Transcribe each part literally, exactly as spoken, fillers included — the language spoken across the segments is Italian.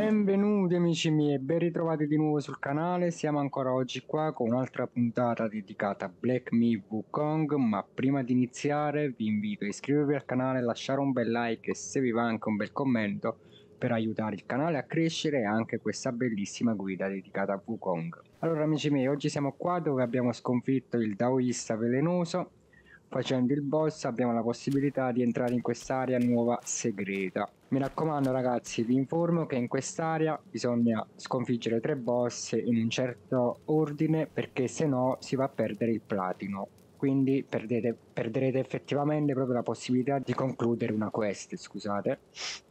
Benvenuti amici miei, ben ritrovati di nuovo sul canale. Siamo ancora oggi qua con un'altra puntata dedicata a Black Myth Wukong, ma prima di iniziare vi invito a iscrivervi al canale, lasciare un bel like e se vi va anche un bel commento per aiutare il canale a crescere e anche questa bellissima guida dedicata a Wukong. Allora amici miei, oggi siamo qua dove abbiamo sconfitto il Daoista velenoso. Facendo il boss abbiamo la possibilità di entrare in quest'area nuova segreta. Mi raccomando ragazzi, vi informo che in quest'area bisogna sconfiggere tre boss in un certo ordine perché se no si va a perdere il platino. Quindi perdete, perderete effettivamente proprio la possibilità di concludere una quest, scusate.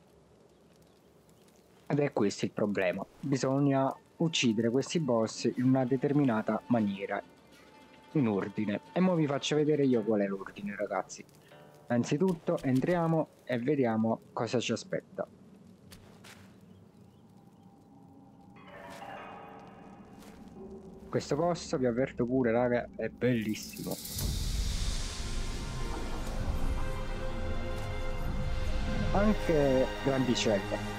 Ed è questo il problema. Bisogna uccidere questi boss in una determinata maniera, in ordine. E ora vi faccio vedere io qual è l'ordine ragazzi. Innanzitutto entriamo e vediamo cosa ci aspetta. Questo posto, vi avverto pure raga, è bellissimo. Anche grandicella.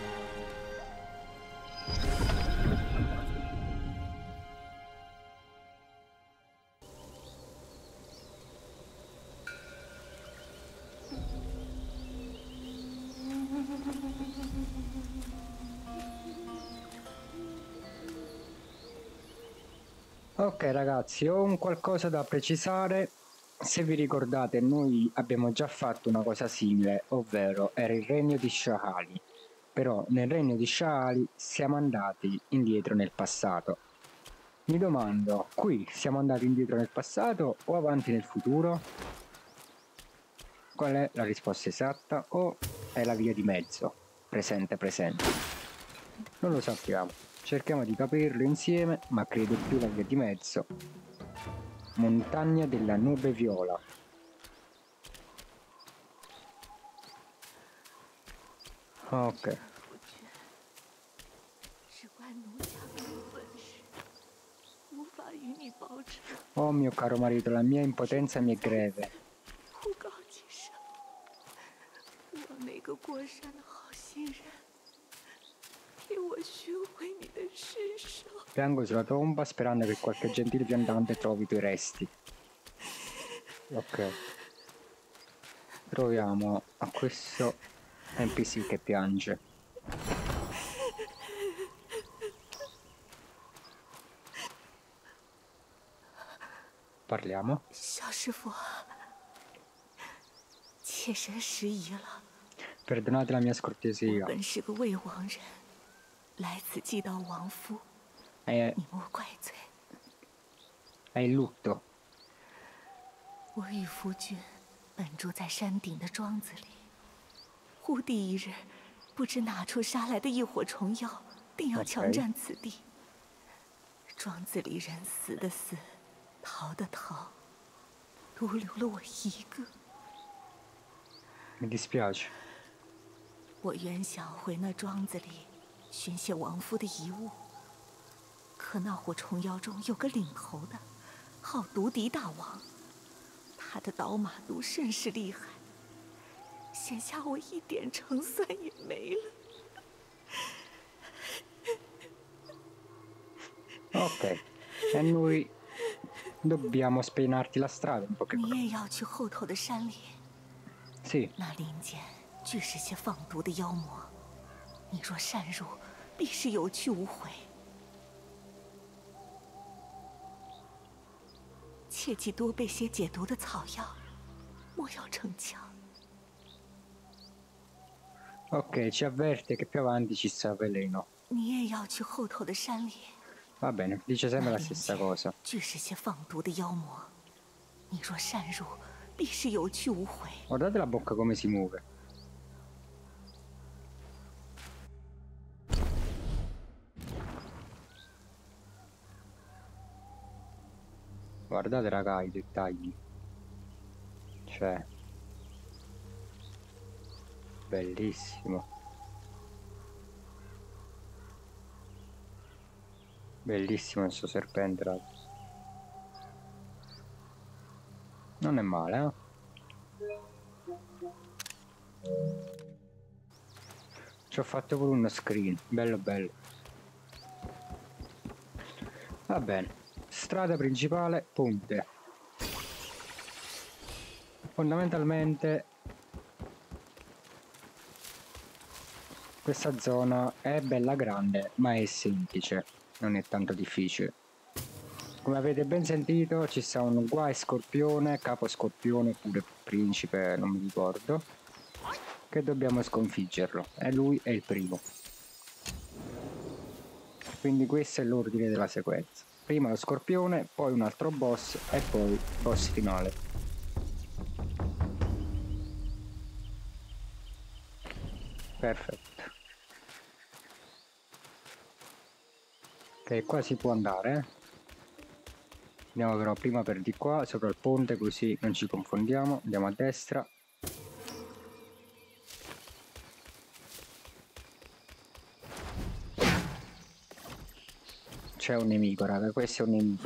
Ok ragazzi, ho un qualcosa da precisare. Se vi ricordate, noi abbiamo già fatto una cosa simile, ovvero era il regno di Shahali. Però nel regno di Shahali siamo andati indietro nel passato. Mi domando, qui siamo andati indietro nel passato o avanti nel futuro? Qual è la risposta esatta o è la via di mezzo? Presente, presente. Non lo sappiamo. Cerchiamo di capirlo insieme, ma credo più la via di mezzo. Montagna della nube viola. Ok. Oh mio caro marito, la mia impotenza mi è greve. Piango sulla tomba sperando che qualche gentile viandante trovi i tuoi resti. Ok. Troviamo a questo N P C che piange. Parliamo. Perdonate la mia scortesia. È, è il lutto. 我与夫君本住在山顶的庄子里，忽地一日，不知哪处杀来的一伙虫妖，定要强占此地。庄子里人死的死，逃的逃，独留了我一个。 Mi dispiace. 我原想回那庄子里寻些亡夫的遗物，可那伙虫妖中有个领头的，号毒敌大王。 他的倒马毒甚是厉害，眼下我一点胜算也没了。 Ok, e noi dobbiamo speinarti la strada un pochettino. 你也要去后头的山里？ Sì. 那林间俱是些放毒的妖魔，你若擅入，必是有去无回。 切记多备些解毒的草药，莫要逞强。 Ok, ci avverte che più avanti ci sta veleno. 你也要去后头的山里。 Va bene, dice sempre la stessa cosa. 俱是些放毒的妖魔，你若擅入，必是有去无回。 Guardate la bocca come si muove. Guardate raga i dettagli. Cioè. Bellissimo. Bellissimo questo serpente raga. Non è male, eh? Ci ho fatto pure uno screen, bello bello. Va bene, strada principale, ponte. Fondamentalmente questa zona è bella grande, ma è semplice, non è tanto difficile. Come avete ben sentito ci sta un guai scorpione, capo scorpione oppure principe, non mi ricordo, che dobbiamo sconfiggerlo e lui è il primo. Quindi questo è l'ordine della sequenza: prima lo scorpione, poi un altro boss e poi boss finale. Perfetto. Ok, qua si può andare, eh? Andiamo però prima per di qua, sopra il ponte, così non ci confondiamo. Andiamo a destra. C'è un nemico, raga, questo è un nemico.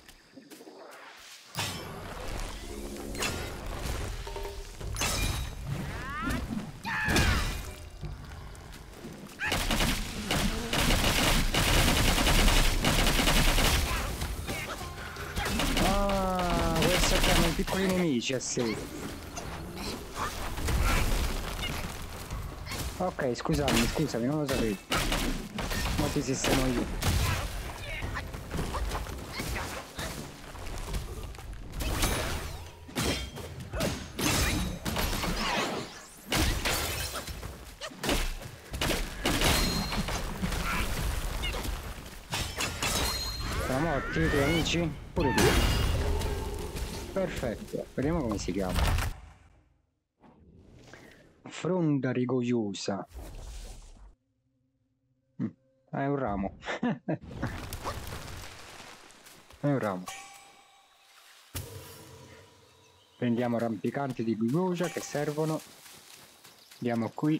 Ah, questo chiama i piccoli nemici, eh sì. Ok, scusami, scusami, non lo sapevo. Ma ti sistemo io. Sono morti i tuoi amici? Pure tu. Perfetto, vediamo come si chiama. Fronda rigogliosa. Mm, è un ramo. È un ramo. Prendiamo rampicanti di glucosa che servono. Andiamo qui.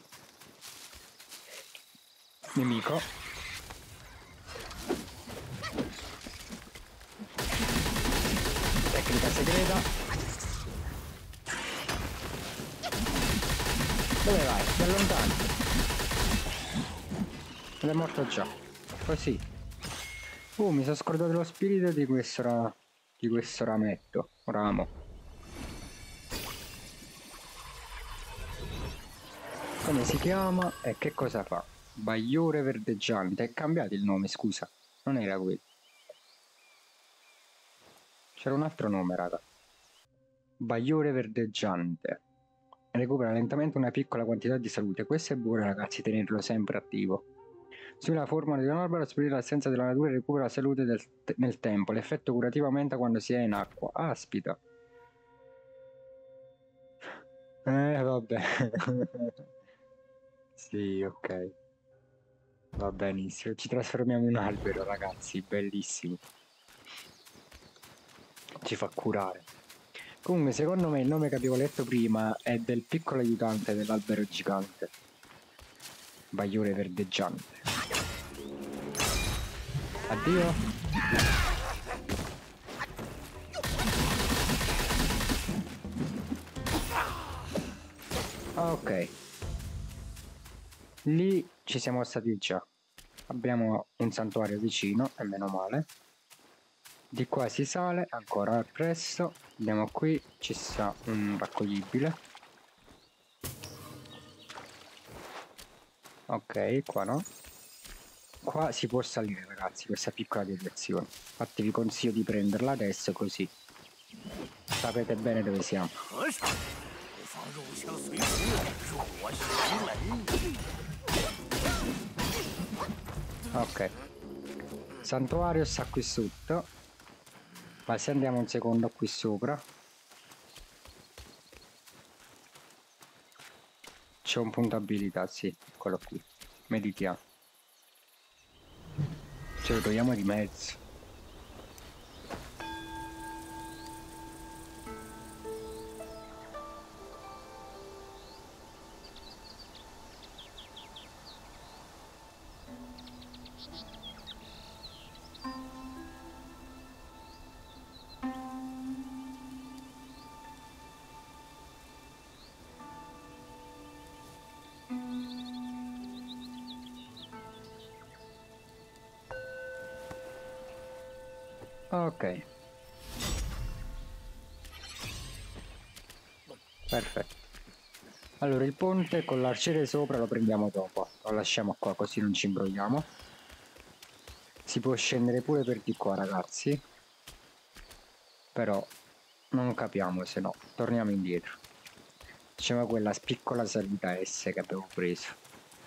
Nemico. Tecnica segreta. Dove vai? Da lontano. Ed è morto già. Così. Uh, mi sono scordato lo spirito di questo, ra di questo rametto. Ramo. Come si chiama e che cosa fa? Bagliore verdeggiante. È cambiato il nome, scusa. Non era quello. C'era un altro nome, raga. Bagliore verdeggiante. Recupera lentamente una piccola quantità di salute. Questo è buono, ragazzi, tenerlo sempre attivo. Sulla forma di un albero, sparire l'assenza della natura e recupera la salute del te nel tempo. L'effetto curativo aumenta quando si è in acqua. Aspita. Eh, vabbè. Sì, ok. Va benissimo. Ci trasformiamo in un albero, ragazzi. Bellissimo. Ci fa curare. Comunque, secondo me il nome che avevo letto prima è del piccolo aiutante dell'albero gigante. Bagliore verdeggiante. Addio. Ok. Lì ci siamo stati già. Abbiamo un santuario vicino, e meno male. Di qua si sale, ancora presto. Andiamo qui, ci sta un raccoglibile. Ok, qua no. Qua si può salire, ragazzi, questa piccola deviazione. Infatti vi consiglio di prenderla adesso, così sapete bene dove siamo. Ok. Santuario sta qui sotto. Ma se andiamo un secondo qui sopra, c'è un punto abilità, sì, quello qui. Meditiamo. Ce lo togliamo di mezzo. Ok. Perfetto. Allora il ponte con l'arciere sopra lo prendiamo dopo. Lo lasciamo qua così non ci imbrogliamo. Si può scendere pure per di qua, ragazzi. Però non capiamo, se no torniamo indietro. Facciamo quella piccola salita S che abbiamo preso.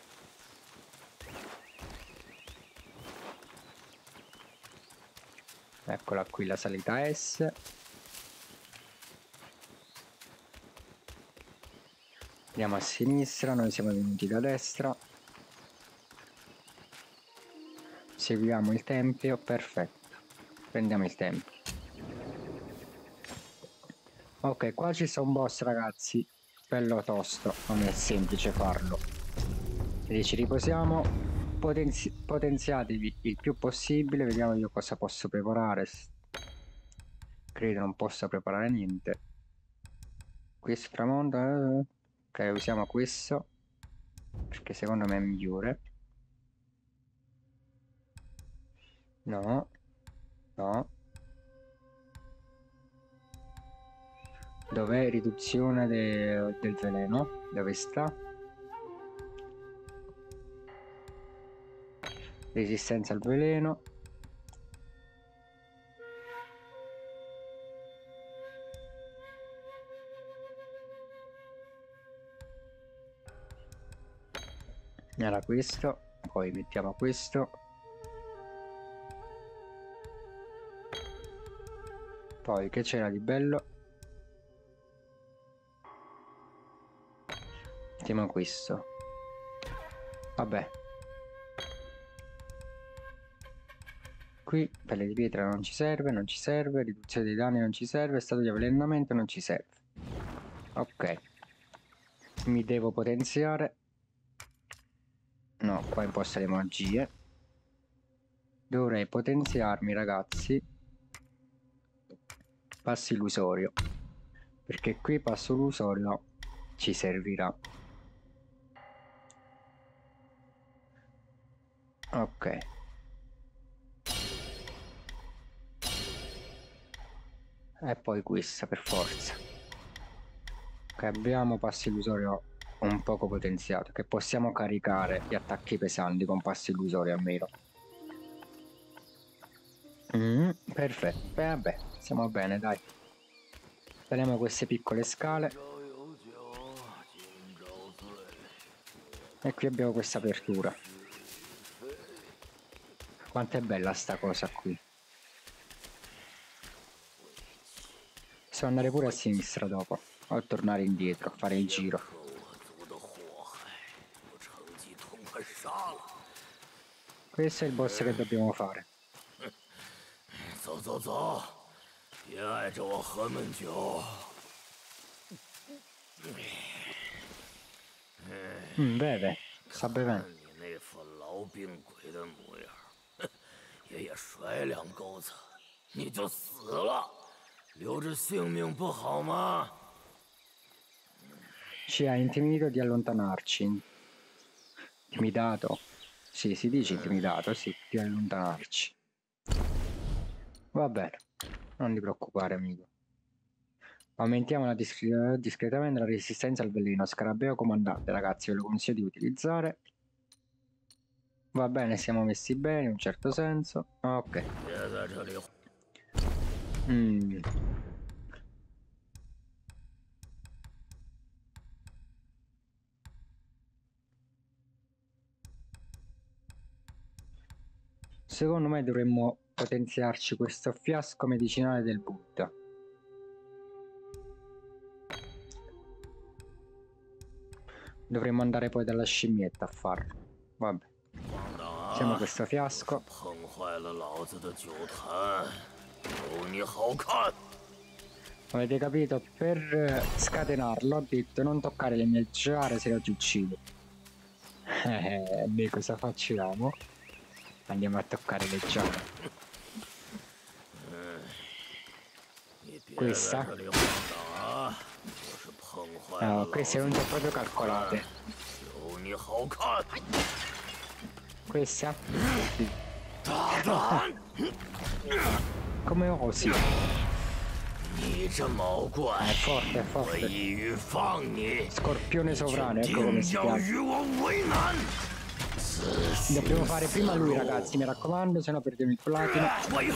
Eccola qui la salita S. Andiamo a sinistra, noi siamo venuti da destra. Seguiamo il tempio, perfetto. Prendiamo il tempio. Ok, qua ci sta un boss, ragazzi. Bello tosto, non è semplice farlo. Quindi ci riposiamo, potenzi potenziatevi il più possibile. Vediamo io cosa posso preparare. Credo non possa preparare niente. Questo tramonto, eh. Ok, usiamo questo perché secondo me è migliore. No, no. Dov'è riduzione de del veleno? Dove sta? Resistenza al veleno. Era questo. Poi mettiamo questo. Poi che c'era di bello? Mettiamo questo. Vabbè. Qui pelle di pietra non ci serve, non ci serve, riduzione dei danni non ci serve, stato di avvelenamento non ci serve. Ok. Mi devo potenziare. No, qua imposta le magie. Dovrei potenziarmi, ragazzi. Passo illusorio. Perché qui passo illusorio ci servirà. Ok. E poi questa per forza. Ok, abbiamo passo illusorio un poco potenziato, che possiamo caricare gli attacchi pesanti con passo illusorio almeno. Mm, perfetto. Beh, vabbè, siamo bene, dai. Teniamo queste piccole scale. E qui abbiamo questa apertura. Quanto è bella sta cosa qui. Posso andare pure a sinistra dopo, o tornare indietro, fare il giro. Questo è il boss che dobbiamo fare. Mm, beve, sta bevendo. Ci ha intimidito di allontanarci. Intimidato. Sì, si dice intimidato, sì, di allontanarci. Va bene, non ti preoccupare, amico. Aumentiamo la discre discretamente la resistenza al veleno. Scarabeo comandante, ragazzi, ve lo consiglio di utilizzare. Va bene, siamo messi bene in un certo senso. Ok. Mm. Secondo me dovremmo potenziarci questo fiasco medicinale del Buddha. Dovremmo andare poi dalla scimmietta a farlo. Vabbè. Siamo questo fiasco. Avete capito? Per scatenarlo ho detto non toccare le mie giare, se no ti uccido. Eh, noi cosa facciamo? Andiamo a toccare le giare. Questa? No, queste non sono proprio calcolate. Questa? come osi? È forte, è forte. Scorpione sovrano, ecco come si chiama. Dobbiamo fare prima lui, ragazzi, mi raccomando, se no perdiamo il platino.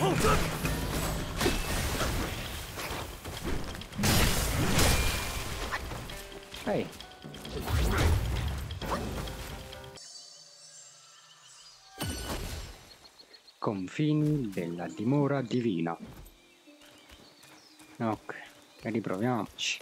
Ehi. Confini della dimora divina. Ok, riproviamoci.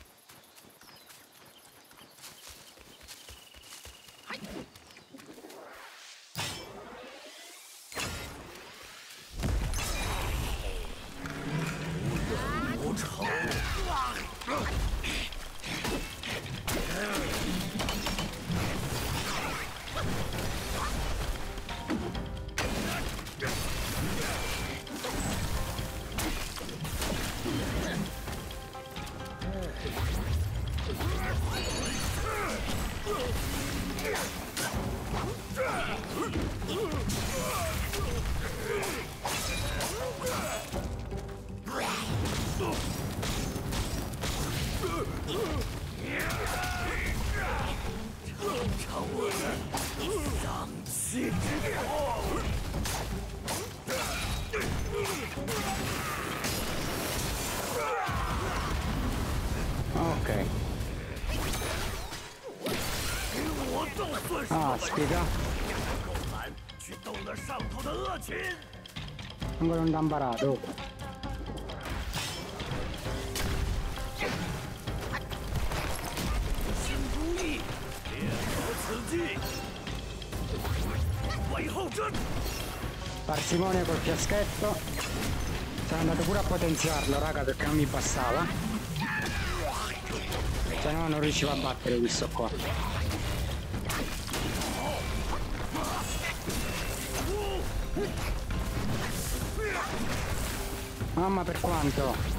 Ok. Ah, spiega. Ancora un dambarato. Parsimonia col fiaschetto. Sono andato pure a potenziarlo, raga, perché non mi bastava. Se no non riuscivo a battere questo qua. Mamma, per quanto?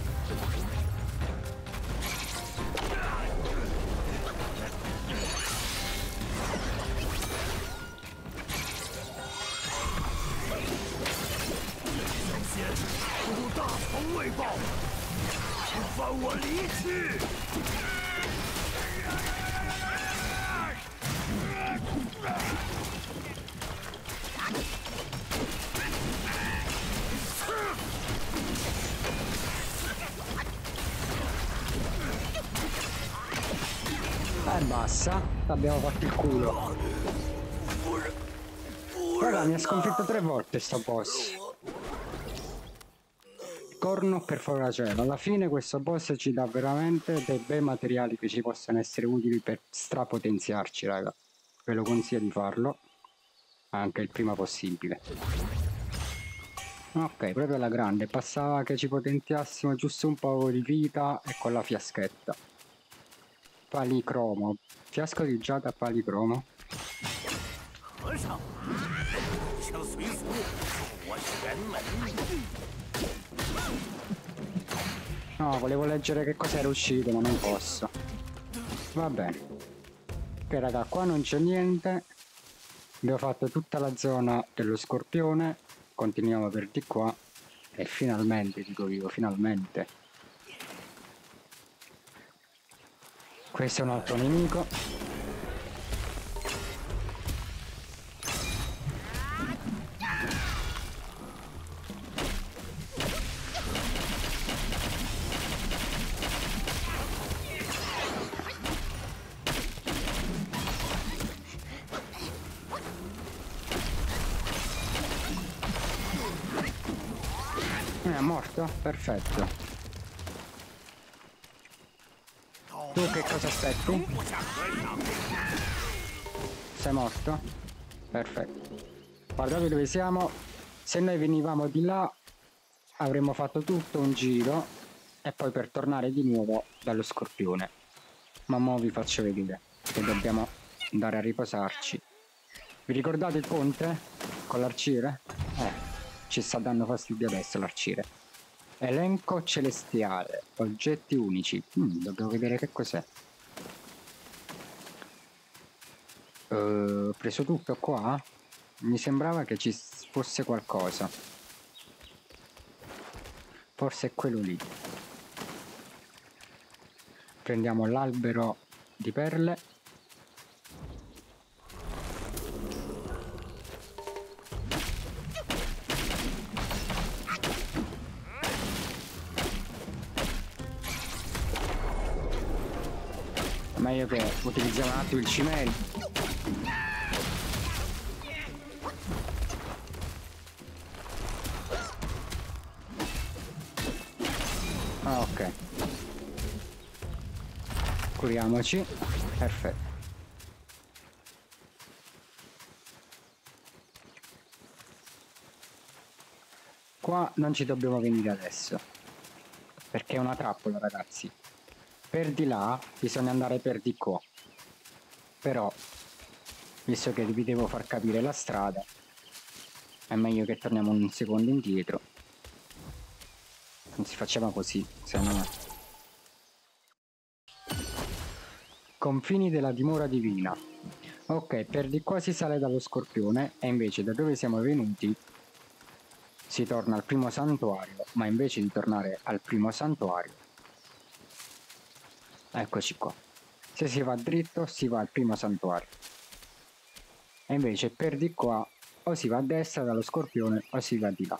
E basta, abbiamo fatto il culo. Raga, mi ha sconfitto tre volte sto boss. Corno per favore, cielo. Alla fine questo boss ci dà veramente dei bei materiali che ci possono essere utili per strapotenziarci, raga. Ve lo consiglio di farlo anche il prima possibile. Ok, proprio alla grande. Passava che ci potenziassimo giusto un po' di vita e con la fiaschetta. Palicromo. Fiasco di giada palicromo. No, volevo leggere che cosa era uscito, ma non posso. Va bene. Ok, raga, qua non c'è niente. Abbiamo fatto tutta la zona dello scorpione. Continuiamo per di qua. E finalmente, dico io, finalmente. Questo è un altro nemico. È morto? Perfetto. Tu che cosa aspetti? Sei morto? Perfetto. Guardate dove siamo. Se noi venivamo di là avremmo fatto tutto un giro e poi per tornare di nuovo dallo scorpione. Ma mo vi faccio vedere che dobbiamo andare a riposarci. Vi ricordate il ponte con l'arciere? Eh. Ci sta dando fastidio adesso l'arciere. Elenco celestiale, oggetti unici. Mm, dobbiamo vedere che cos'è. Uh, ho preso tutto qua? Mi sembrava che ci fosse qualcosa. Forse è quello lì. Prendiamo l'albero di perle. Meglio che utilizziamo un attimo il cimeli. Ah, ok. Curiamoci. Perfetto. Qua non ci dobbiamo venire adesso, perché è una trappola, ragazzi. Per di là bisogna andare per di qua. Però, visto che vi devo far capire la strada, è meglio che torniamo un secondo indietro. Anzi, facciamo così, se no... Confini della dimora divina. Ok, per di qua si sale dallo scorpione e invece da dove siamo venuti si torna al primo santuario, ma invece di tornare al primo santuario, eccoci qua. Se si va dritto si va al primo santuario. E invece per di qua o si va a destra dallo scorpione o si va di là.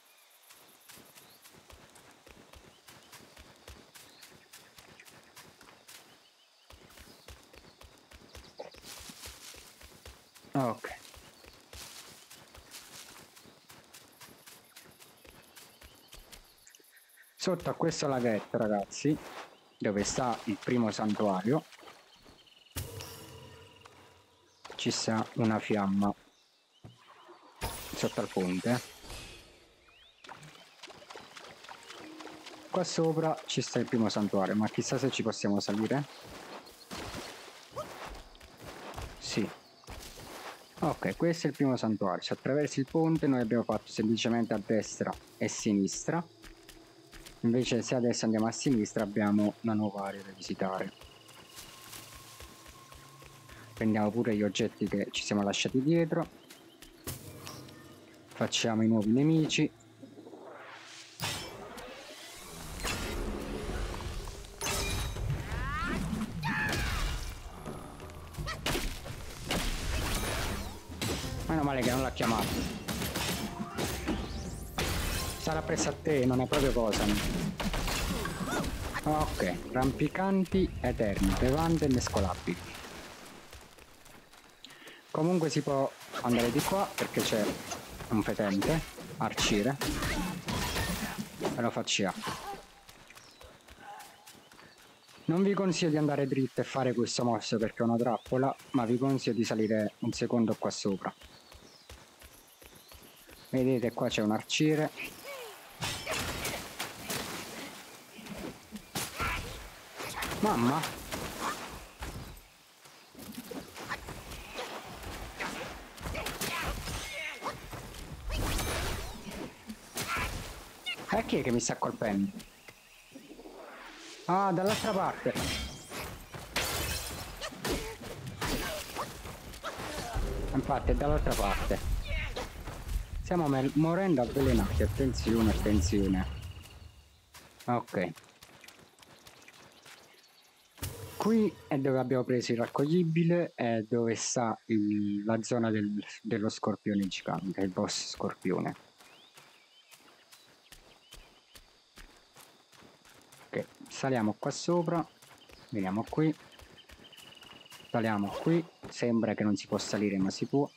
Ok. Sotto a questo laghetto, ragazzi, dove sta il primo santuario, ci sta una fiamma sotto al ponte. Qua sopra ci sta il primo santuario, ma chissà se ci possiamo salire. Sì. Ok, questo è il primo santuario. Se attraversi il ponte noi abbiamo fatto semplicemente a destra e a sinistra. Invece se adesso andiamo a sinistra abbiamo una nuova area da visitare. Prendiamo pure gli oggetti che ci siamo lasciati dietro. Facciamo i nuovi nemici. Meno male che non l'ha chiamato. Sarà presso a te, non è proprio cosa. Ok, rampicanti eterni, bevande mescolabili. Comunque si può andare di qua perché c'è un fetente, arciere. E lo facciamo. Non vi consiglio di andare dritto e fare questo mosso perché è una trappola, ma vi consiglio di salire un secondo qua sopra. Vedete, qua c'è un arciere. Mamma! E chi è che mi sta colpendo? Ah, dall'altra parte. Infatti è dall'altra parte. Stiamo morendo avvelenati. Attenzione, attenzione. Ok. Qui è dove abbiamo preso il raccoglibile, è dove sta il, la zona del, dello scorpione gigante, il boss scorpione. Ok, saliamo qua sopra, veniamo qui, saliamo qui, sembra che non si può salire ma si può.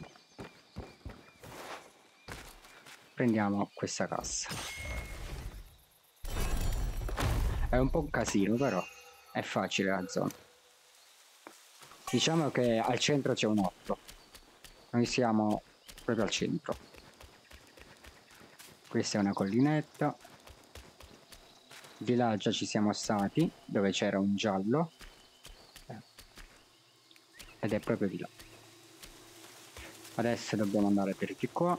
Prendiamo questa cassa. È un po' un casino però. È facile la zona. Diciamo che al centro c'è un orto. Noi siamo proprio al centro. Questa è una collinetta. Di là già ci siamo stati, dove c'era un giallo. Ed è proprio di là. Adesso dobbiamo andare per di qua.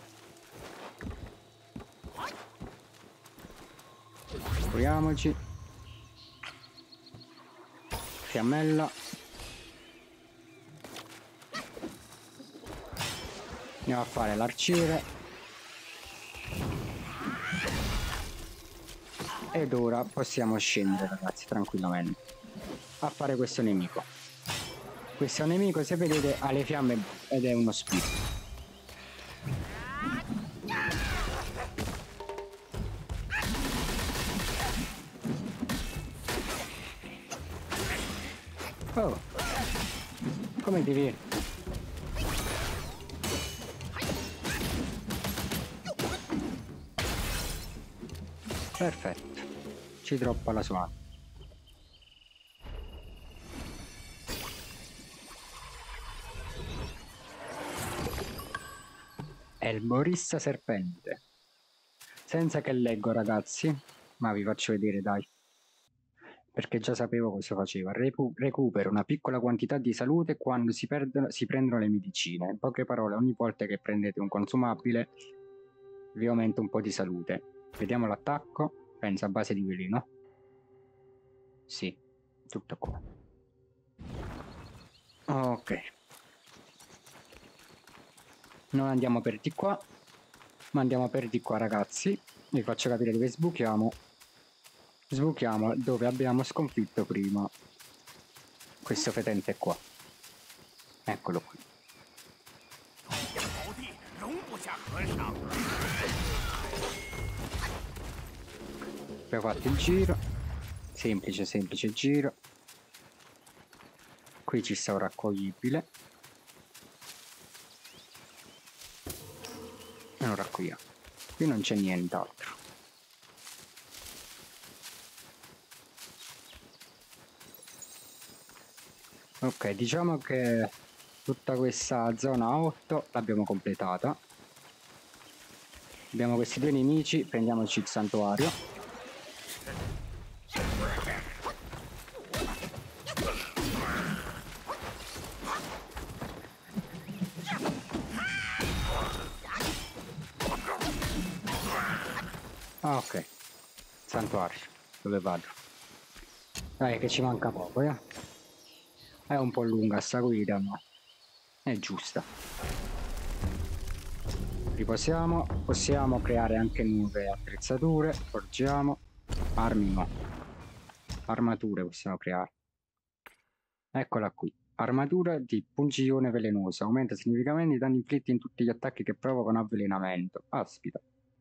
Curiamoci. Fiammella. Andiamo a fare l'arciere. Ed ora possiamo scendere, ragazzi, tranquillamente a fare questo nemico. Questo nemico, se vedete, ha le fiamme ed è uno spirito. Oh, come ti viene? Perfetto, ci droppa la sua. È il Borista Serpente. Senza che leggo, ragazzi, ma vi faccio vedere, dai, perché già sapevo cosa faceva. Recu recupera una piccola quantità di salute quando si, perdono, si prendono le medicine. In poche parole, ogni volta che prendete un consumabile vi aumenta un po' di salute. Vediamo l'attacco. Penso a base di veleno. Sì, tutto qua. Ok. Non andiamo per di qua, ma andiamo per di qua, ragazzi. Vi faccio capire dove sbuchiamo. Sbuchiamo dove abbiamo sconfitto prima questo fetente qua. Eccolo qui. Abbiamo fatto il giro. Semplice, semplice giro. Qui ci sta un raccoglibile. E lo raccogliamo. Qui non c'è nient'altro. Ok, diciamo che tutta questa zona otto l'abbiamo completata. Abbiamo questi due nemici, prendiamoci il santuario. Ok, santuario, dove vado? Dai che ci manca poco, eh? È un po' lunga sta guida, ma è giusta. Riposiamo, possiamo creare anche nuove attrezzature, forgiamo, armi no, armature possiamo creare. Eccola qui, armatura di pungiglione velenoso, aumenta significativamente i danni inflitti in tutti gli attacchi che provocano avvelenamento. Aspita.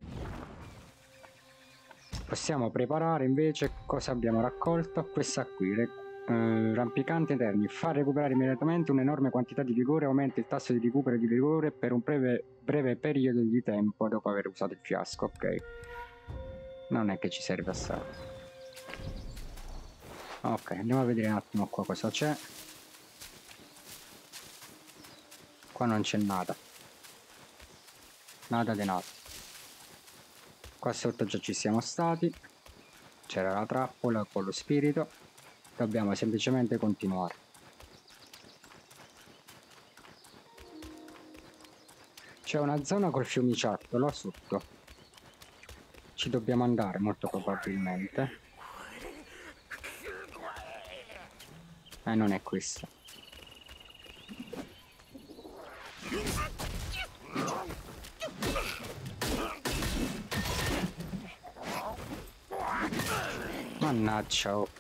Possiamo preparare invece cosa abbiamo raccolto, questa qui, eh, rampicante eterni, fa recuperare immediatamente un'enorme quantità di vigore, aumenta il tasso di recupero di vigore per un breve, breve periodo di tempo dopo aver usato il fiasco. Ok, non è che ci serve assai. Ok, andiamo a vedere un attimo qua cosa c'è. Qua non c'è nada, nada di nada. Qua sotto già ci siamo stati, c'era la trappola con lo spirito, dobbiamo semplicemente continuare. C'è una zona col fiumiciattolo sotto, ci dobbiamo andare molto probabilmente. Eh, non è questa. Mannaggia, oh.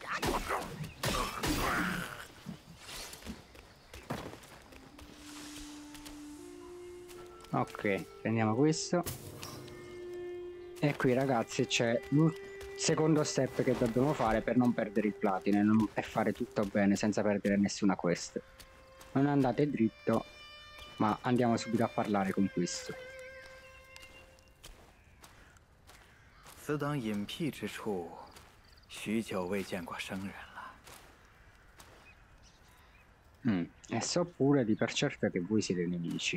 Ok, prendiamo questo. E qui, ragazzi, c'è il secondo step che dobbiamo fare per non perdere il platino e fare tutto bene senza perdere nessuna quest. Non andate dritto, ma andiamo subito a parlare con questo. 此等隐僻之处，许久未见过生人了。 Mm. E so pure di per certo che voi siete nemici.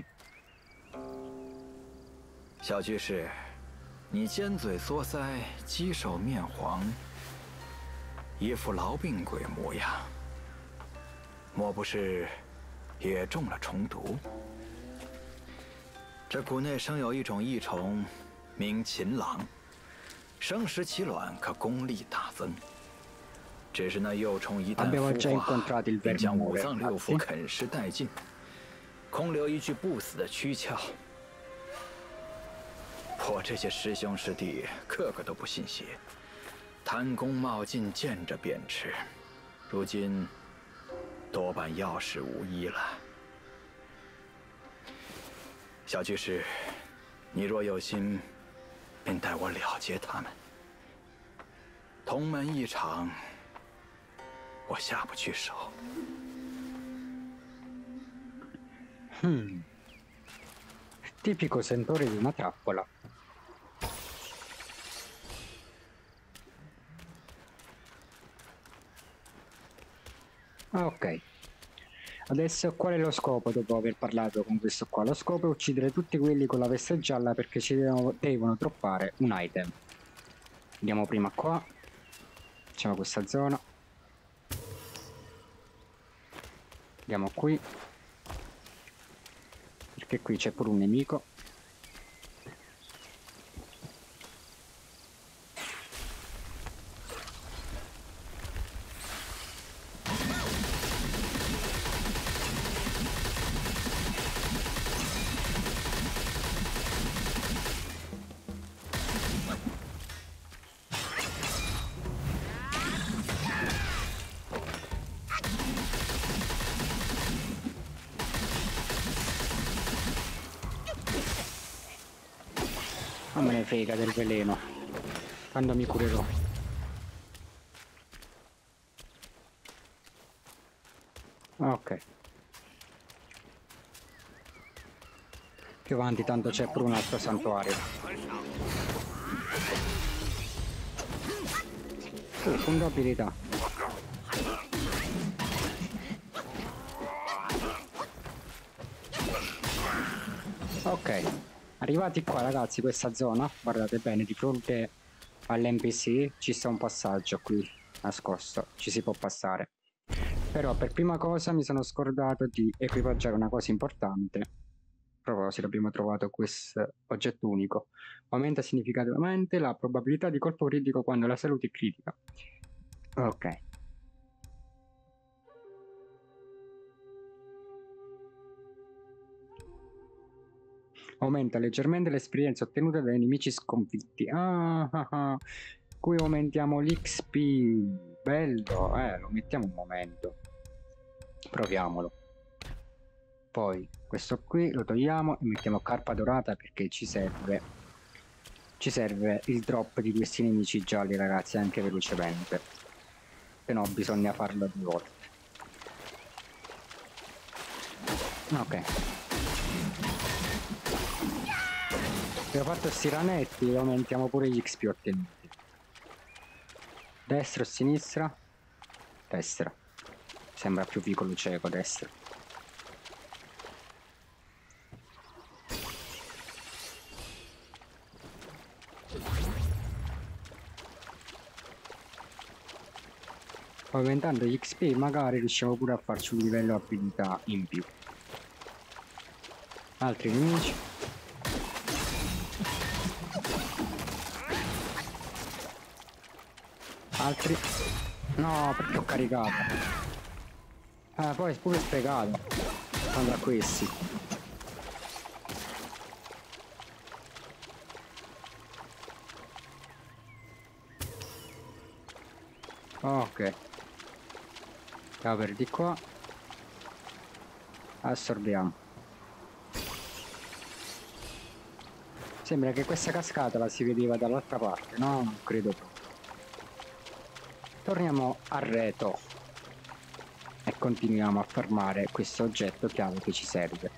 小居士，你尖嘴缩腮，鸡首面黄，一副痨病鬼模样，莫不是也中了虫毒？这谷内生有一种异虫，名禽狼。 生食其卵，可功力大增。只是那幼虫一旦孵化，便将五脏六腑啃食殆尽，空留一具不死的躯壳。我这些师兄师弟个个都不信邪， 贪功冒进，见着便吃，如今多半要事无依了。小居士，你若有心，便带我了结他们。同门一场，我下不去手。 Hmm. Tipico sentore di una trappola. Ok. Adesso qual è lo scopo dopo aver parlato con questo qua? Lo scopo è uccidere tutti quelli con la veste gialla perché ci devono, devono droppare un item. Andiamo prima qua. Facciamo questa zona. Andiamo qui. Perché qui c'è pure un nemico. Non me ne frega del veleno, quando mi curerò. Ok. Più avanti tanto c'è pure un altro santuario. Uh, punto abilità. Ok. Arrivati qua ragazzi, questa zona, guardate bene, di fronte all'N P C ci sta un passaggio qui nascosto, ci si può passare. Però per prima cosa mi sono scordato di equipaggiare una cosa importante. A proposito, abbiamo trovato questo oggetto unico. Aumenta significativamente la probabilità di colpo critico quando la salute è critica. Ok. Aumenta leggermente l'esperienza ottenuta dai nemici sconfitti. Ah, ah, ah. Qui aumentiamo l'X P. Bello, eh, lo mettiamo un momento. Proviamolo. Poi questo qui lo togliamo e mettiamo carpa dorata perché ci serve. Ci serve il drop di questi nemici gialli ragazzi, anche velocemente. Se no bisogna farlo due volte. Ok. Abbiamo fatto sti ranetti e aumentiamo pure gli X P ottenuti. Destra o sinistra? Destra. Sembra più piccolo cieco, destra. Aumentando gli X P magari riusciamo pure a farci un livello abilità in più. Altri nemici. Altri. No, perché ho caricato. Ah, poi è pure sprecato. Quando a questi. Ok. Andiamo per di qua. Assorbiamo. Sembra che questa cascata la si vedeva dall'altra parte, no? Non credo proprio. Torniamo al reto e continuiamo a farmare questo oggetto chiave che ci serve.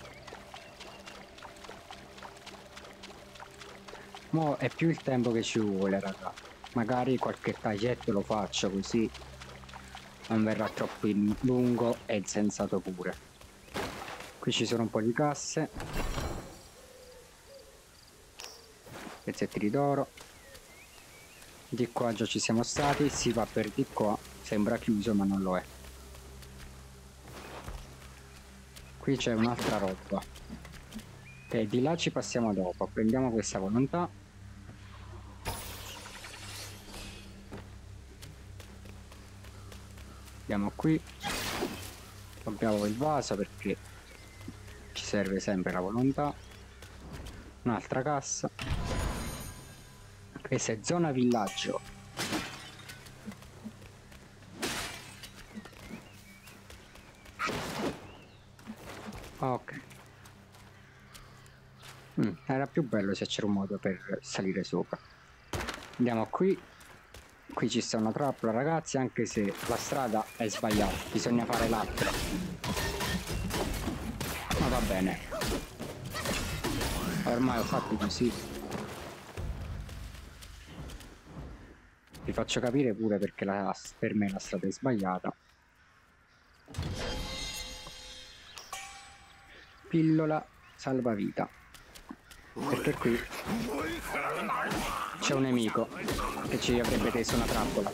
Mo' è più il tempo che ci vuole, raga. Magari qualche taglietto lo faccio così non verrà troppo lungo e insensato pure. Qui ci sono un po' di casse, pezzetti d'oro. Di qua già ci siamo stati, si va per di qua, sembra chiuso ma non lo è. Qui c'è un'altra roba. Ok, di là ci passiamo dopo, prendiamo questa volontà. Andiamo qui, abbiamo il vaso perché ci serve sempre la volontà. Un'altra cassa. Questa è zona villaggio. Ok. Mm, era più bello se c'era un modo per salire sopra. Andiamo qui. Qui ci sta una trappola, ragazzi, anche se la strada è sbagliata. Bisogna fare l'altra. Ma va bene. Ormai ho fatto così. Vi faccio capire pure perché la, per me la strada è sbagliata. Pillola salvavita. Perché qui c'è un nemico che ci avrebbe teso una trappola.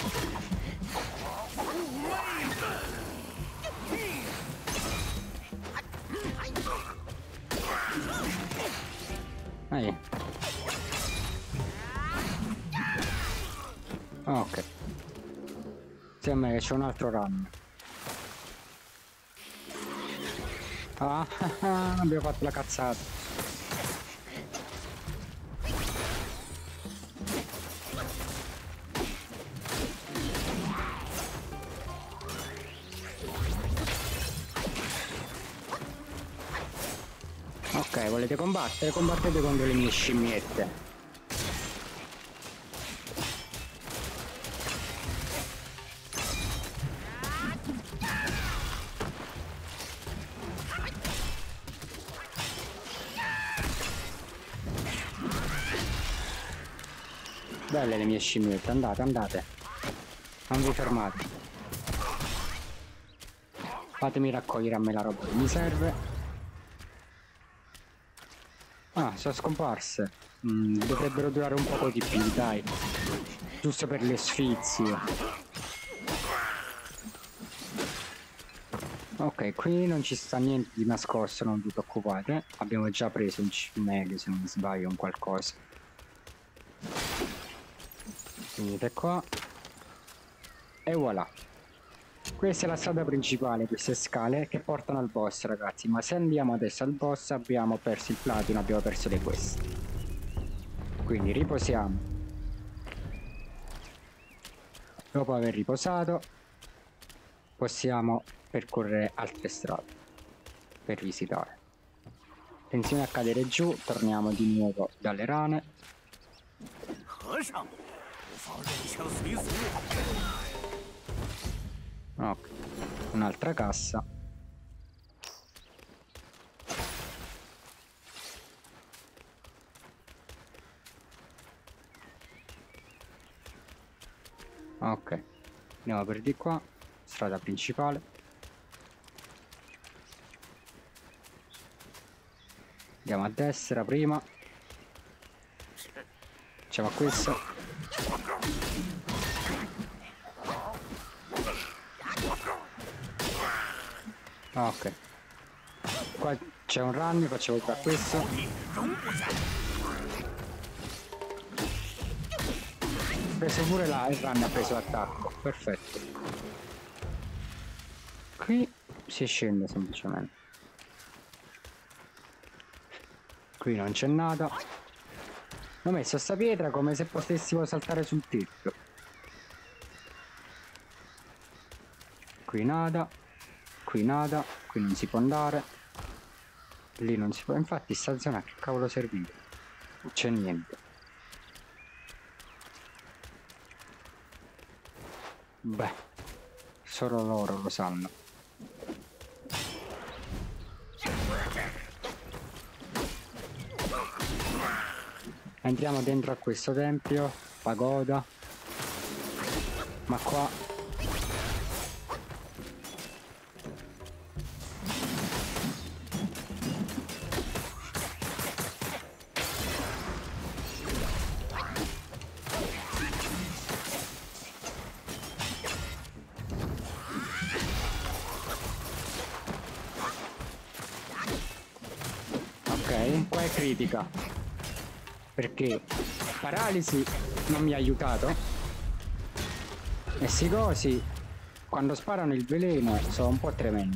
Ehi. Ok. Sembra che c'è un altro run. Ah, ah, abbiamo fatto la cazzata. Ok, volete combattere? Combattete con delle mie scimmiette. Belle le mie scimmiette, andate, andate. Non vi fermate. Fatemi raccogliere a me la roba che mi serve. Ah, sono scomparse. Mm, dovrebbero durare un poco di più, dai. Giusto per le sfizie. Ok, qui non ci sta niente di nascosto, non vi preoccupate. Abbiamo già preso un cimelio, se non mi sbaglio, un qualcosa. Venite qua. E voilà. Questa è la strada principale, queste scale che portano al boss, ragazzi. Ma se andiamo adesso al boss abbiamo perso il platino, abbiamo perso le queste. Quindi riposiamo. Dopo aver riposato possiamo percorrere altre strade per visitare. Attenzione a cadere giù, torniamo di nuovo dalle rane. Ok, un'altra cassa. Ok, andiamo per di qua, strada principale. Andiamo a destra prima. Facciamo questo. Ok, qua c'è un run, facciamo qua questo. Ho preso pure là, il run ha preso l'attacco, perfetto. Qui si scende semplicemente. Qui non c'è nada. Ho messo sta pietra come se potessimo saltare sul tetto. Qui nada. Qui nada, qui non si può andare, lì non si può, infatti sta zona che cavolo serviva? Non c'è niente. Beh, solo loro lo sanno. Entriamo dentro a questo tempio, pagoda, ma qua qua è critica perché paralisi non mi ha aiutato e sti cosi quando sparano il veleno sono un po' tremendi.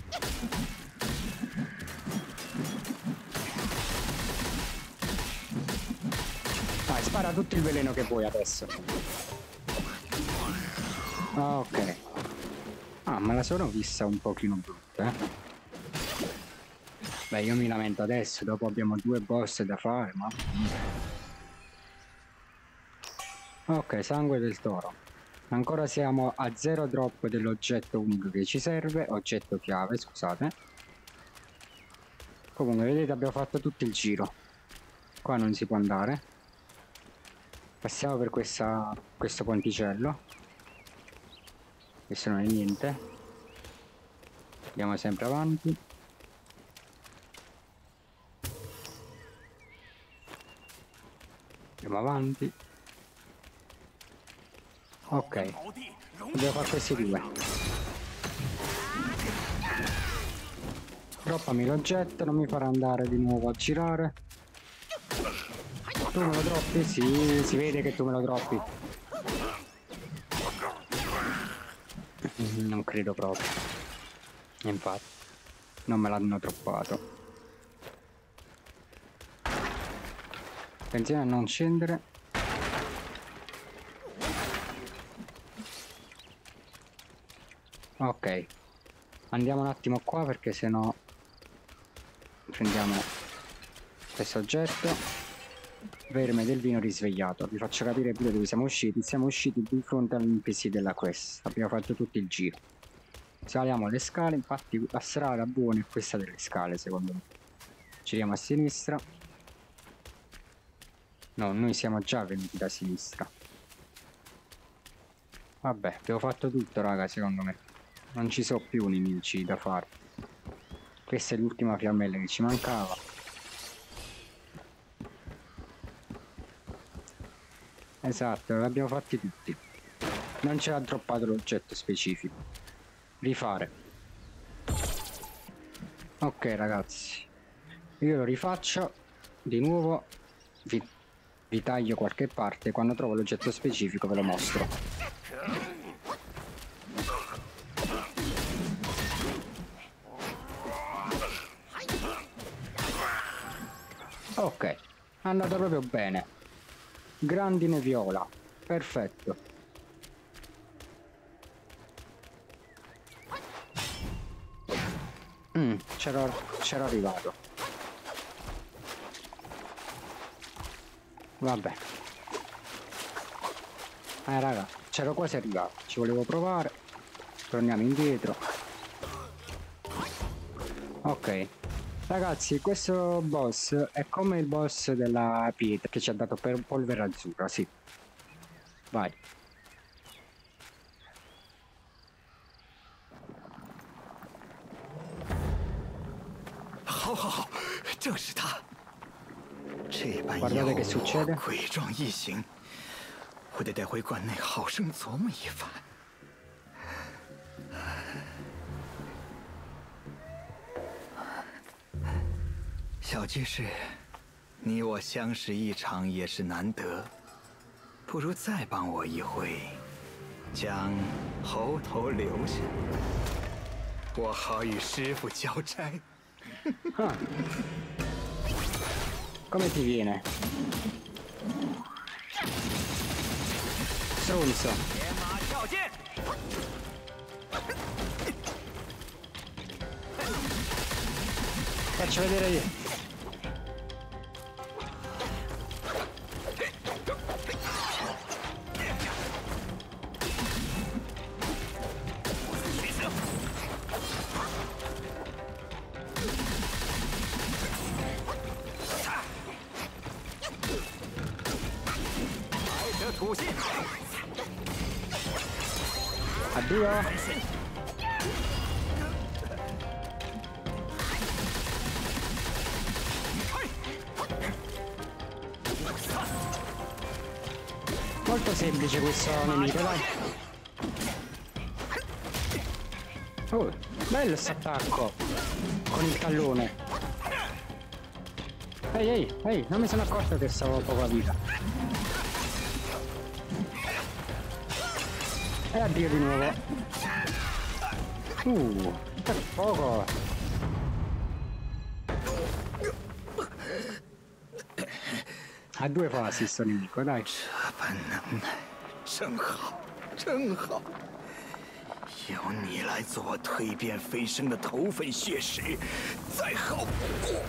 Vai, spara tutto il veleno che vuoi adesso. Ok. Ah, me la sono vista un pochino brutta, eh. Beh, io mi lamento adesso, dopo abbiamo due boss da fare, ma... Ok, sangue del toro. Ancora siamo a zero drop dell'oggetto unico che ci serve, oggetto chiave, scusate. Comunque, vedete, abbiamo fatto tutto il giro. Qua non si può andare. Passiamo per questa, questo ponticello. Questo non è niente. Andiamo sempre avanti. Andiamo avanti. Ok. Dobbiamo fare questi due. Droppami l'oggetto, non mi farà andare di nuovo a girare. Tu me lo droppi? Sì, si vede che tu me lo droppi. Non credo proprio. Infatti, non me l'hanno droppato. Attenzione a non scendere. Ok. Andiamo un attimo qua perché sennò prendiamo questo oggetto. Verme del vino risvegliato. Vi faccio capire da dove siamo usciti. Siamo usciti di fronte all'N P C della quest. Abbiamo fatto tutto il giro. Saliamo le scale. Infatti la strada buona è questa delle scale, secondo me. Giriamo a sinistra. No, noi siamo già venuti da sinistra. Vabbè, abbiamo fatto tutto, raga, secondo me. Non ci sono più nemici da fare. Questa è l'ultima fiammella che ci mancava. Esatto, l'abbiamo fatti tutti. Non ci ha droppato l'oggetto specifico. Rifare. Ok ragazzi, io lo rifaccio di nuovo. Vi, vi taglio qualche parte. Quando trovo l'oggetto specifico ve lo mostro. Ok, è andata proprio bene. Grandine viola, perfetto. Mm, c'ero arrivato. Vabbè. Eh raga, c'ero quasi arrivato. Ci volevo provare. Torniamo indietro. Ok. Ragazzi, questo boss è come il boss della pietra che ci ha dato per polvere azzurra, sì. Vai. 好好好，正是他。这般妖 Guardate che 物 succede. 诡状异形，我得带回馆内好生琢磨一番。小居士，你我相识一场也是难得，不如再帮我一回，将猴头留下，我好与师傅交差。 Ah. Come ti viene? Stronzo. Faccio vedere io. Addio. Molto semplice questo nemico, dai. Oh, bello questo attacco con il tallone. Ehi, ehi, ehi, non mi sono accorto che stavo poca vita. E addio di nuovo. Uh, per poco. A due fasi sto nemico, dai. 这般能耐，真好，真好。 由你来做我蜕变飞升的头份血石，再好不过。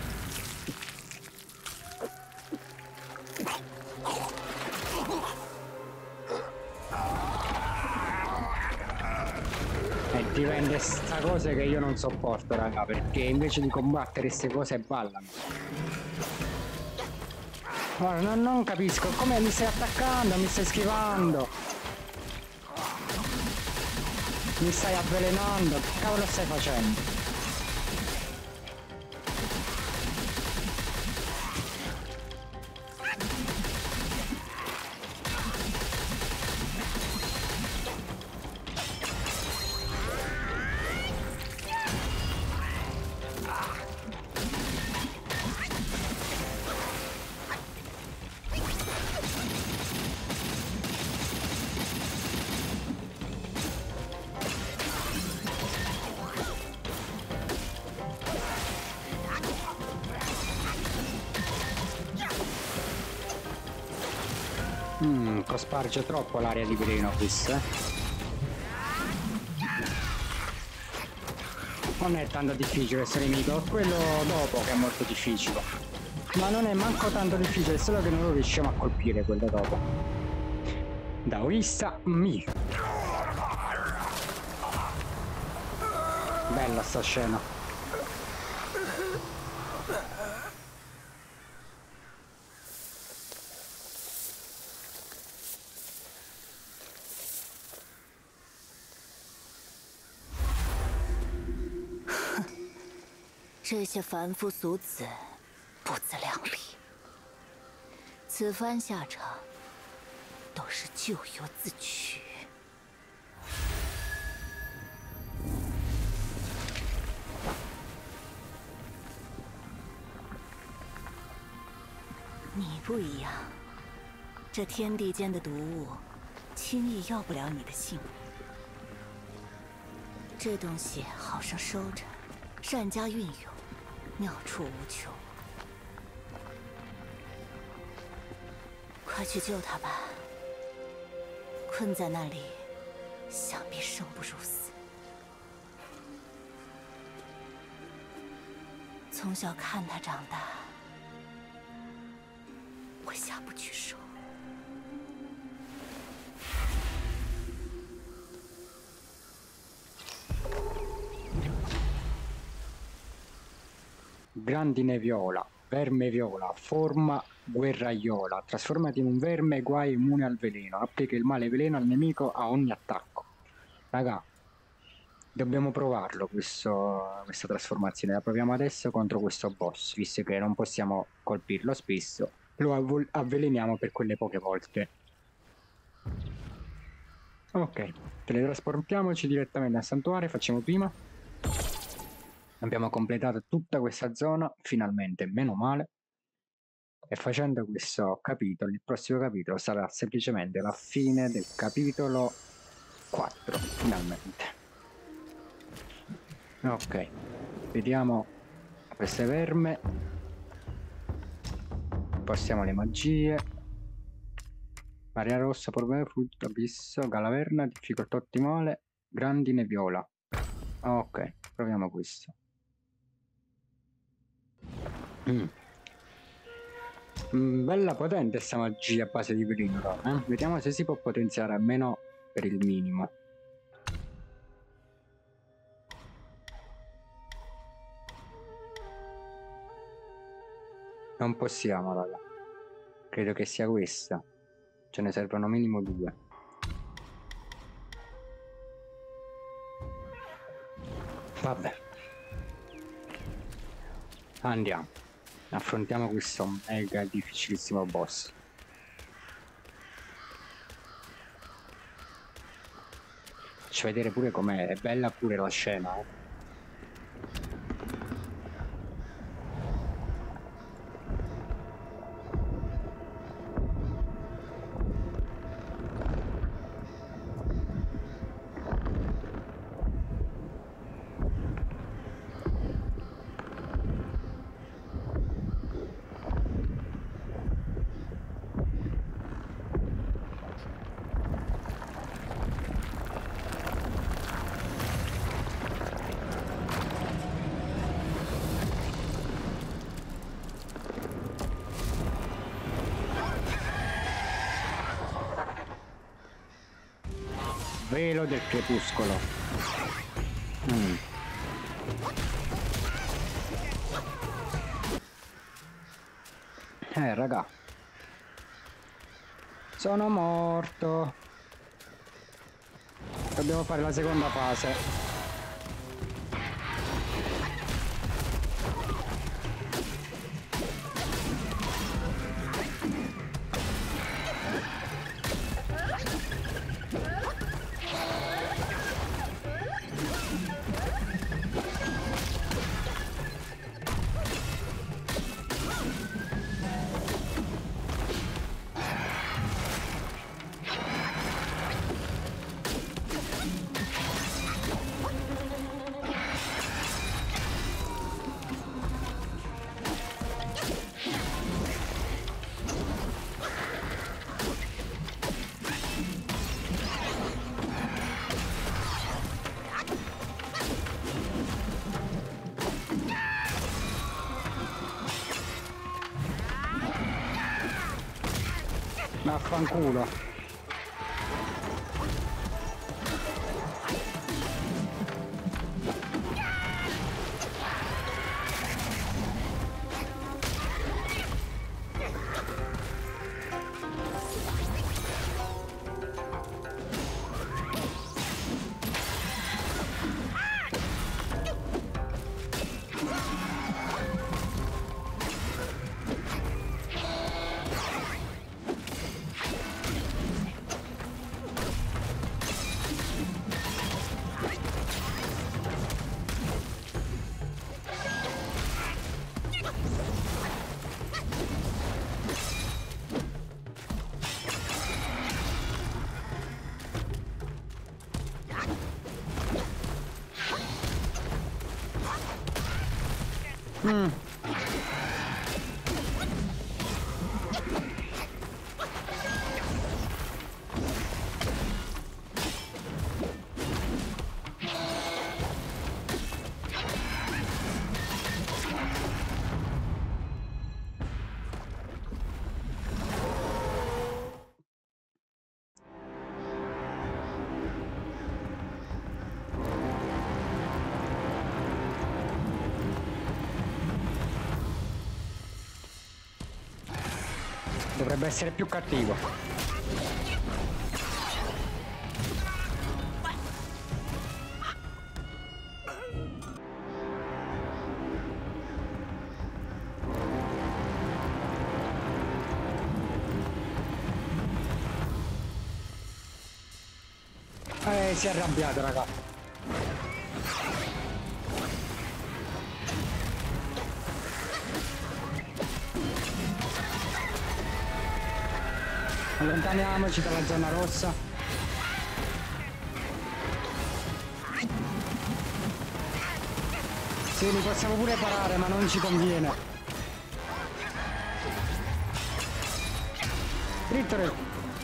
E dipende sta cosa che io non sopporto, raga, perché invece di combattere queste cose ballano. Guarda, non, non capisco come mi stai attaccando, mi stai schivando, mi stai avvelenando, che cavolo stai facendo? Mmm, cosparge troppo l'area di veleno questo, eh. Non è tanto difficile questo nemico, quello dopo che è molto difficile. Ma non è manco tanto difficile, solo che non lo riusciamo a colpire quello dopo. Daoista Mi. Bella sta scena. 这些凡夫俗子不自量力，此番下场都是咎由自取。你不一样，这天地间的毒物，轻易要不了你的性命。这东西好生收着，善加运用。 妙处无穷，快去救他吧！困在那里，想必生不如死。从小看他长大，我下不去手。 Grandine viola, verme viola, forma guerraiola, trasformati in un verme guai immune al veleno, applica il male veleno al nemico a ogni attacco. Raga, dobbiamo provarlo questo, questa trasformazione, la proviamo adesso contro questo boss, visto che non possiamo colpirlo spesso, lo avveleniamo per quelle poche volte. Ok, teletrasportiamoci direttamente al santuario, facciamo prima. Abbiamo completato tutta questa zona, finalmente, meno male. E facendo questo capitolo, il prossimo capitolo sarà semplicemente la fine del capitolo quattro, finalmente. Ok, vediamo queste verme. Passiamo le magie. Maria rossa, polvere, frutto, abisso, galaverna, difficoltà ottimale, grandine viola. Ok, proviamo questo. Mm. Mm, bella potente sta magia a base di veleno, eh? Vediamo se si può potenziare almeno per il minimo. Non possiamo, raga. Credo che sia questa. Ce ne servono minimo due. Vabbè. Andiamo. Affrontiamo questo mega difficilissimo boss. Faccio vedere pure com'è, è bella pure la scena, eh. velo del crepuscolo. Mm. Eh, raga. Sono morto. Dobbiamo fare la seconda fase. Vaffanculo. Mm. Dovrebbe essere più cattivo. Eh, si è arrabbiato, raga. Allontaniamoci dalla zona rossa. Sì, li possiamo pure parare, ma non ci conviene. Dritto.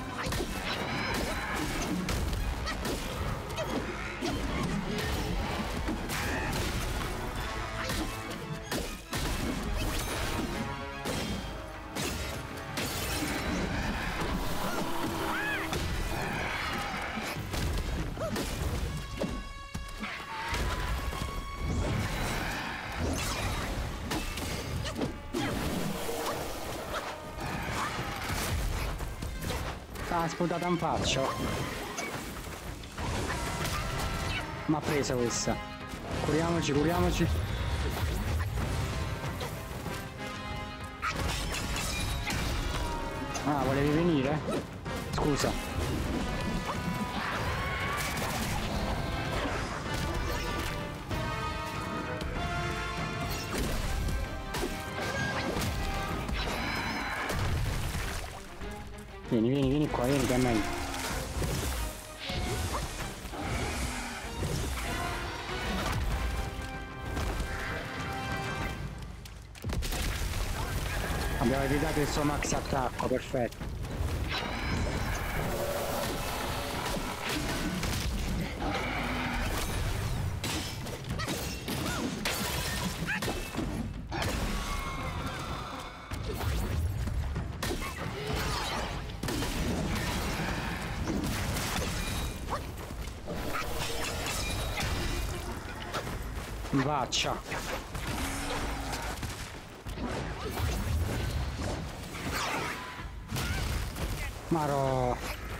Ah, sputata in faccia. Ma ha preso questa. Curiamoci, curiamoci. Ah, volevi venire? Scusa. Vieni, vieni, vieni qua, vieni da me. Abbiamo evitato il suo max attacco, perfetto. Vaccia. Maro.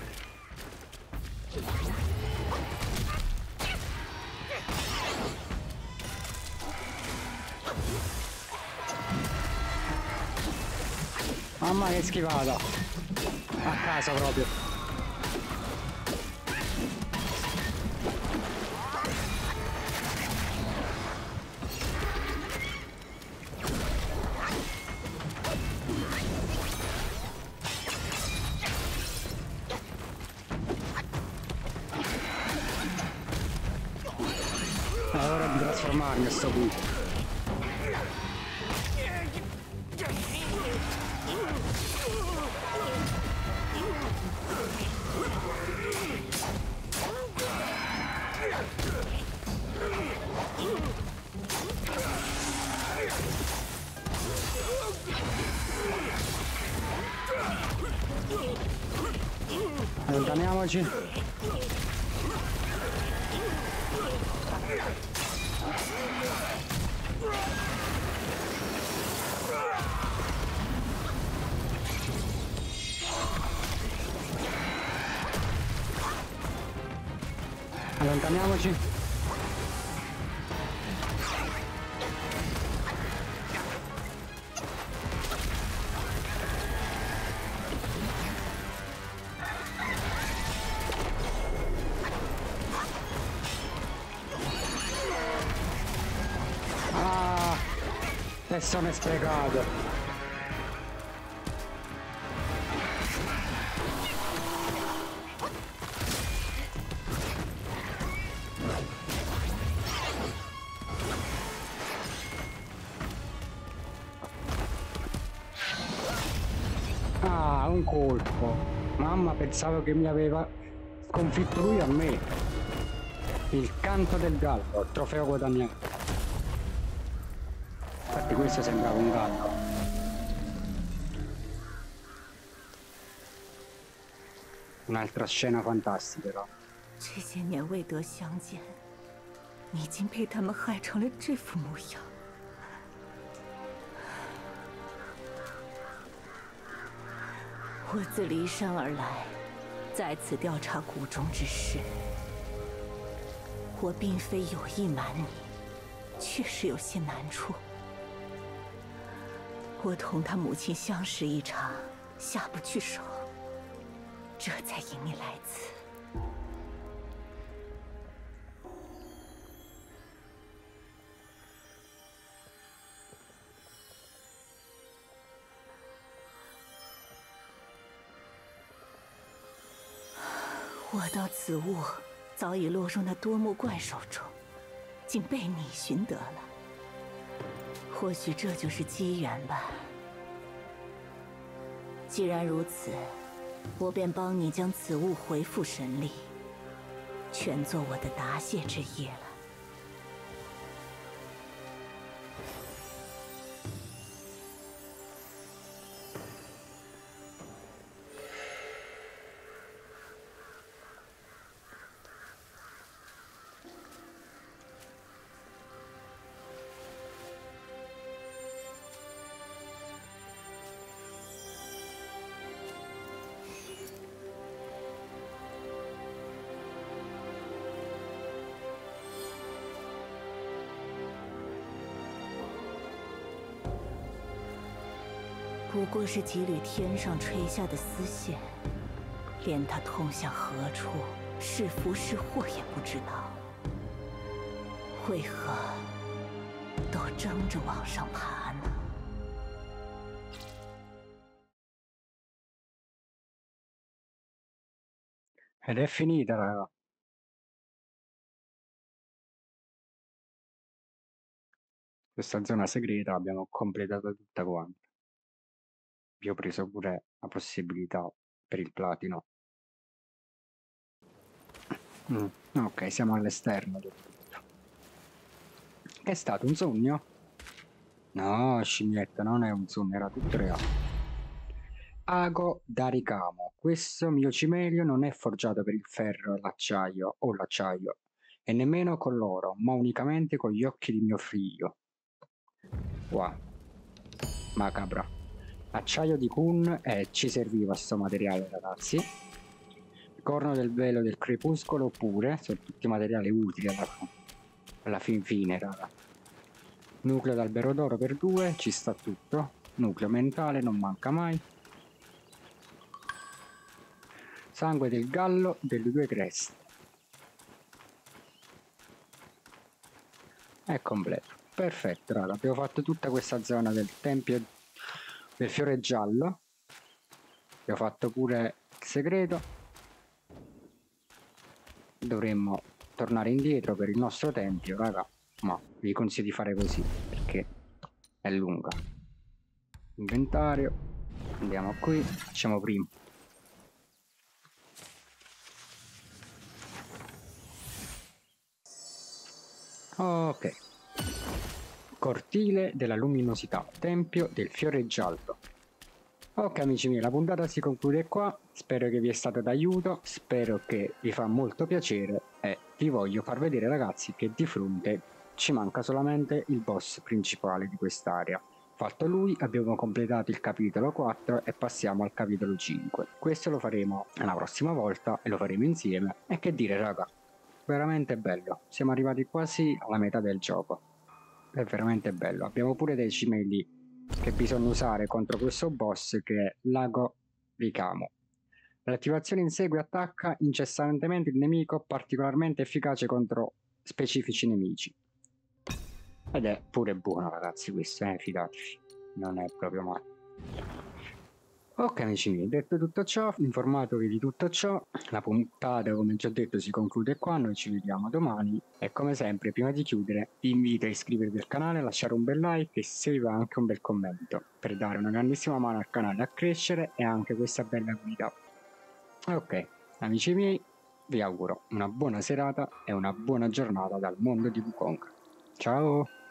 Mamma che schivata. A casa proprio. È ora di trasformarmi a sto punto. Allontaniamoci. Allontaniamoci. Ah, e sono sprecato. Ah, un colpo. Mamma, pensavo che mi aveva sconfitto lui a me. Il canto del gallo, trofeo guadagnato. Infatti questo sembrava un gallo. Un'altra scena fantastica, però. 这些年未得相见，你已经被他们害成了这副模样。 我自骊山而来，在此调查谷中之事。我并非有意瞒你，确实有些难处。我同他母亲相识一场，下不去手，这才引你来此。 我道此物早已落入那多目怪手中，竟被你寻得了。或许这就是机缘吧。既然如此，我便帮你将此物回复神力，全做我的答谢之业了。 不过是几缕天上垂下的丝线，连它通向何处，是福是祸也不知道。为何都争着往上爬呢？ Ed è finita, raga. Questa zona segreta l'abbiamo completata tutta quanta. Vi ho preso pure la possibilità per il platino. Mm, ok, siamo all'esterno di tutto. Che è stato un sogno? No, scimmietta, non è un sogno, era tutto reale. Ago da ricamo. Questo mio cimelio non è forgiato per il ferro, l'acciaio o l'acciaio. e nemmeno con loro, ma unicamente con gli occhi di mio figlio. Wow, macabra. Acciaio di Kun, eh, ci serviva sto materiale, ragazzi. Corno del velo del crepuscolo pure, sono tutti materiali utili alla, alla fin fine, raga. Nucleo d'albero d'oro per due, ci sta tutto. Nucleo mentale, non manca mai. Sangue del gallo delle due creste. È completo. Perfetto, raga. Abbiamo fatto tutta questa zona del tempio del fiore giallo. Abbiamo fatto pure il segreto. Dovremmo tornare indietro per il nostro tempio, raga. Ma vi consiglio di fare così perché è lunga. Inventario. Andiamo qui. Facciamo prima. Ok. Cortile della luminosità, tempio del fiore giallo. Ok amici miei, la puntata si conclude qua, spero che vi è stato d'aiuto, spero che vi fa molto piacere e vi voglio far vedere ragazzi che di fronte ci manca solamente il boss principale di quest'area. Fatto lui abbiamo completato il capitolo quattro e passiamo al capitolo cinque. Questo lo faremo la prossima volta e lo faremo insieme. E che dire raga, veramente bello, siamo arrivati quasi alla metà del gioco. È veramente bello. Abbiamo pure dei cimeli che bisogna usare contro questo boss che è Lago Ricamo. L'attivazione insegue attacca incessantemente il nemico, particolarmente efficace contro specifici nemici. Ed è pure buono ragazzi questo, eh, fidatevi. Non è proprio male. Ok amici miei, detto tutto ciò, informatovi di tutto ciò, la puntata come già detto si conclude qua, noi ci vediamo domani e come sempre prima di chiudere vi invito a iscrivervi al canale, lasciare un bel like e se vi va anche un bel commento per dare una grandissima mano al canale a crescere e anche questa bella guida. Ok amici miei, vi auguro una buona serata e una buona giornata dal mondo di Wukong. Ciao!